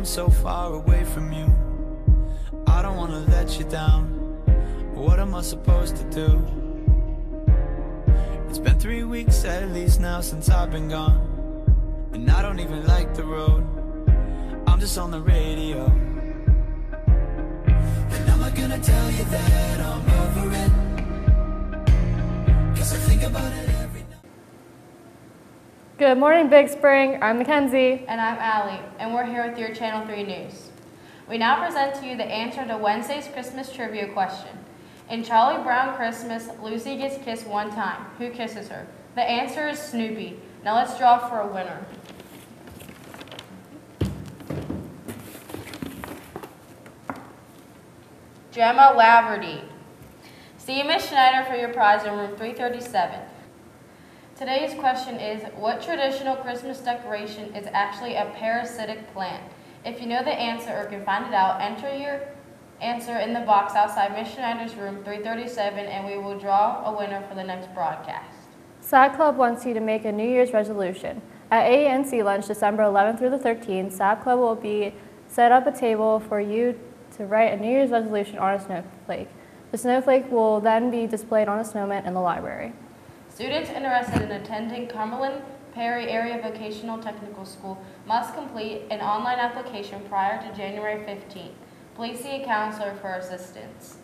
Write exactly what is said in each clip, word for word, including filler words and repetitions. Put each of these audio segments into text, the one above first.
I'm so far away from you. I don't wanna let you down. What am I supposed to do? It's been three weeks at least now since I've been gone, and I don't even like the road. I'm just on the radio. And I'm not gonna tell you that I'm over it, 'cause I think about it every night. Good morning, Big Spring. I'm Mackenzie. And I'm Allie, and we're here with your Channel three News. We now present to you the answer to Wednesday's Christmas trivia question. In Charlie Brown Christmas, Lucy gets kissed one time. Who kisses her? The answer is Snoopy. Now let's draw for a winner. Gemma Laverty. See Miss Schneider for your prize in room three thirty-seven. Today's question is, what traditional Christmas decoration is actually a parasitic plant? If you know the answer or can find it out, enter your answer in the box outside Miss Schneider's room three thirty-seven, and we will draw a winner for the next broadcast. S A B Club wants you to make a New Year's resolution. At A N C lunch December eleventh through the thirteenth, S A B Club will be set up a table for you to write a New Year's resolution on a snowflake. The snowflake will then be displayed on a snowman in the library. Students interested in attending Cumberland Perry Area Vocational Technical School must complete an online application prior to January fifteenth. Please see a counselor for assistance.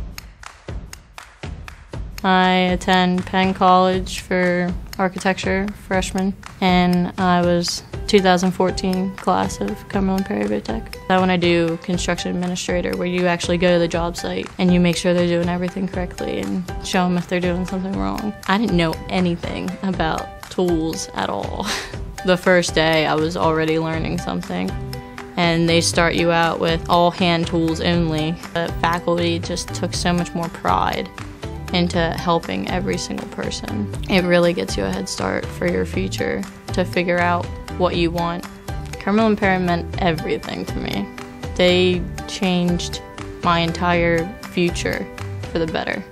I attend Penn College for architecture freshman, and I was two thousand fourteen class of Cumberland Perry Vo-Tech. I want to do construction administrator, where you actually go to the job site and you make sure they're doing everything correctly and show them if they're doing something wrong. I didn't know anything about tools at all. The first day I was already learning something, and they start you out with all hand tools only. The faculty just took so much more pride into helping every single person. It really gets you a head start for your future to figure out what you want. Cumberland Perry meant everything to me. They changed my entire future for the better.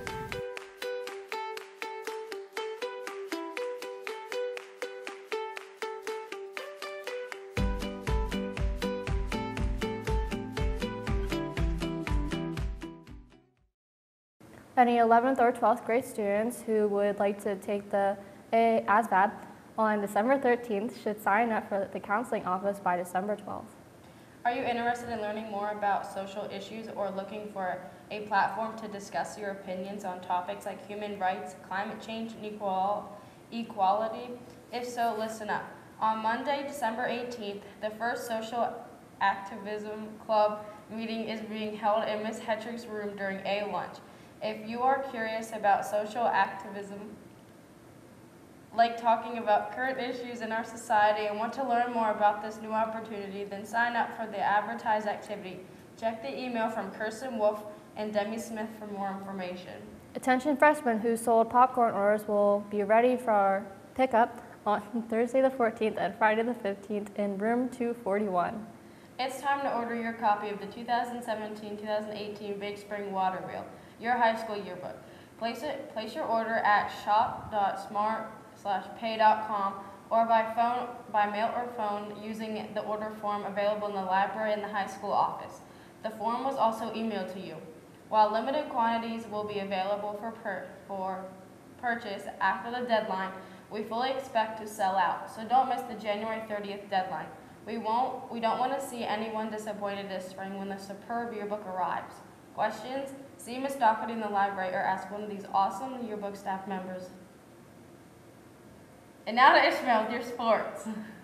Any eleventh or twelfth grade students who would like to take the A S V A B on December thirteenth should sign up for the counseling office by December twelfth. Are you interested in learning more about social issues or looking for a platform to discuss your opinions on topics like human rights, climate change, and equal, equality? If so, listen up. On Monday, December eighteenth, the first Social Activism Club meeting is being held in Miz Hetrick's room during A lunch. If you are curious about social activism, like talking about current issues in our society, and want to learn more about this new opportunity, then sign up for the advertised activity. Check the email from Kirsten Wolf and Demi Smith for more information. Attention freshmen who sold popcorn orders will be ready for pickup on Thursday the fourteenth and Friday the fifteenth in room two forty-one. It's time to order your copy of the two thousand seventeen two thousand eighteen Big Spring Water Reel, your high school yearbook. Place it. Place your order at shop dot smart slash pay dot com or by phone, by mail or phone, using the order form available in the library and the high school office. The form was also emailed to you. While limited quantities will be available for per, for purchase after the deadline, we fully expect to sell out. So don't miss the January thirtieth deadline. We won't. We don't want to see anyone disappointed this spring when the superb yearbook arrives. Questions? See Miss Doherty in the library or ask one of these awesome yearbook staff members. And now to Ishmael with your sports.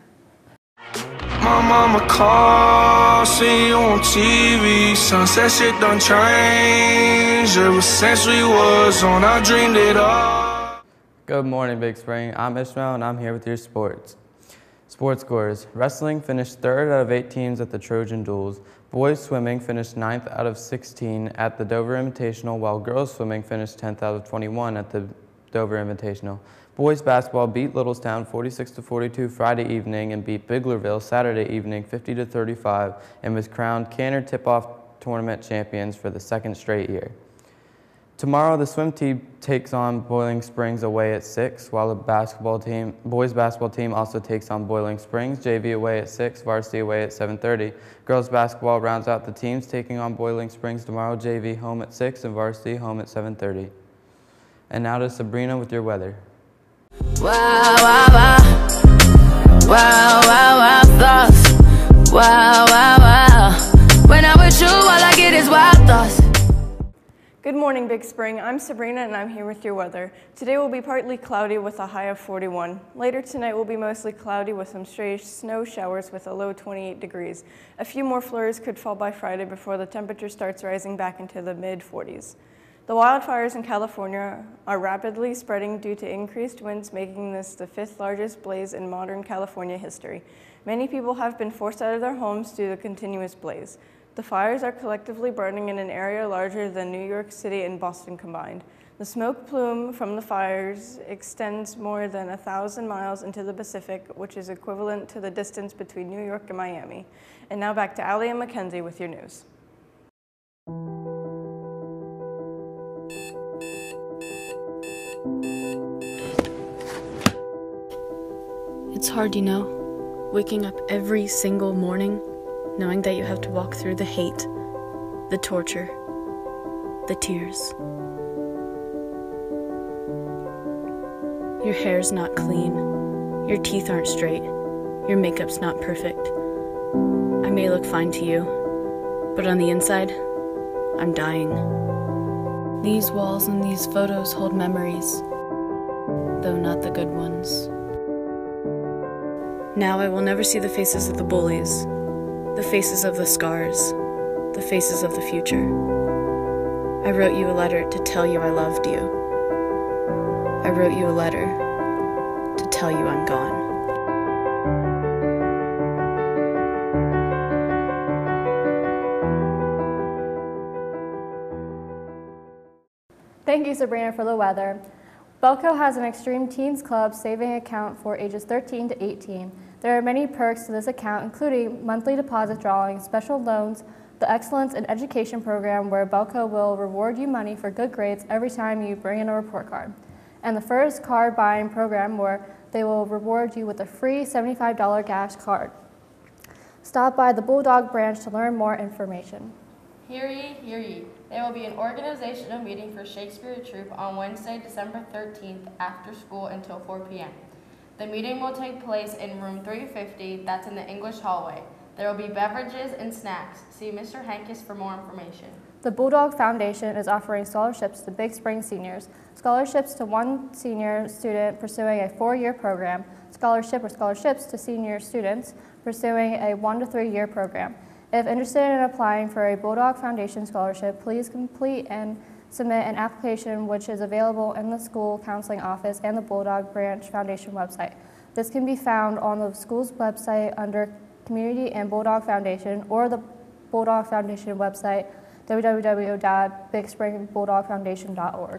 My mama called, see you on T V. Sunset shit done changed. Ever since we was on, I dreamed it all. Good morning, Big Spring. I'm Ishmael, and I'm here with your sports. Sports scores. Wrestling finished third out of eight teams at the Trojan Duels. Boys swimming finished ninth out of sixteen at the Dover Invitational, while girls swimming finished tenth out of twenty-one at the Dover Invitational. Boys basketball beat Littlestown forty-six to forty-two Friday evening and beat Biglerville Saturday evening fifty to thirty-five and was crowned Canner Tip-Off Tournament champions for the second straight year. Tomorrow, the swim team takes on Boiling Springs away at six, while the basketball team, boys basketball team also takes on Boiling Springs, J V away at six, varsity away at seven thirty. Girls basketball rounds out the teams taking on Boiling Springs tomorrow, J V home at six and varsity home at seven thirty. And now to Sabrina with your weather. Wow, wow, wow. Wow, wow, wow, thoughts. Wow, wow, wow. When I'm with you, all I get is wild thoughts. Good morning, Big Spring. I'm Sabrina and I'm here with your weather. Today will be partly cloudy with a high of forty-one. Later tonight will be mostly cloudy with some stray snow showers with a low twenty-eight degrees. A few more flurries could fall by Friday before the temperature starts rising back into the mid forties. The wildfires in California are rapidly spreading due to increased winds, making this the fifth largest blaze in modern California history. Many people have been forced out of their homes due to the continuous blaze. The fires are collectively burning in an area larger than New York City and Boston combined. The smoke plume from the fires extends more than a thousand miles into the Pacific, which is equivalent to the distance between New York and Miami. And now back to Allie and Mackenzie with your news. It's hard, you know, waking up every single morning knowing that you have to walk through the hate, the torture, the tears. Your hair's not clean, your teeth aren't straight, your makeup's not perfect. I may look fine to you, but on the inside, I'm dying. These walls and these photos hold memories, though not the good ones. Now I will never see the faces of the bullies, the faces of the scars, the faces of the future. I wrote you a letter to tell you I loved you. I wrote you a letter to tell you I'm gone. Thank you, Sabrina, for the weather. Belco has an Extreme Teens Club saving account for ages thirteen to eighteen. There are many perks to this account, including monthly deposit drawing, special loans, the Excellence in Education program where Belco will reward you money for good grades every time you bring in a report card, and the first card buying program where they will reward you with a free seventy-five dollar gas card. Stop by the Bulldog branch to learn more information. Hear ye, hear ye. There will be an organizational meeting for Shakespeare Troupe on Wednesday, December thirteenth after school until four p m The meeting will take place in room three fifty, that's in the English hallway. There will be beverages and snacks. See Mister Hankis for more information. The Bulldog Foundation is offering scholarships to Big Spring seniors. Scholarships to one senior student pursuing a four-year program. Scholarship or scholarships to senior students pursuing a one to three year program. If interested in applying for a Bulldog Foundation scholarship, please complete and submit an application which is available in the school counseling office and the Bulldog Branch Foundation website. This can be found on the school's website under Community and Bulldog Foundation or the Bulldog Foundation website, w w w dot big spring bulldog foundation dot org.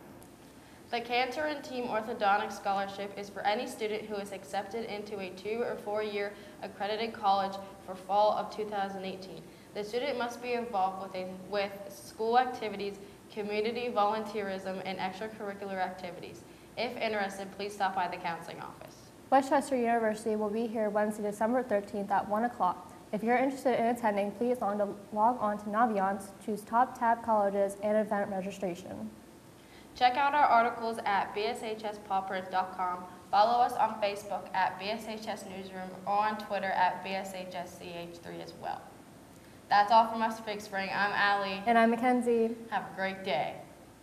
The Cantor and Team Orthodontics Scholarship is for any student who is accepted into a two or four year accredited college for fall of two thousand eighteen. The student must be involved with, a, with school activities, community volunteerism, and extracurricular activities. If interested, please stop by the counseling office. Westchester University will be here Wednesday, December thirteenth at one o'clock. If you're interested in attending, please log on to Naviance, choose Top Tab Colleges, and event registration. Check out our articles at b s h s paw prints dot com. Follow us on Facebook at B S H S Newsroom or on Twitter at B S H S C H three as well. That's all from us, Big Spring. I'm Allie. And I'm Mackenzie. Have a great day.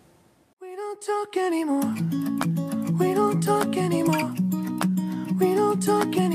We don't talk anymore. We don't talk anymore. We don't talk anymore.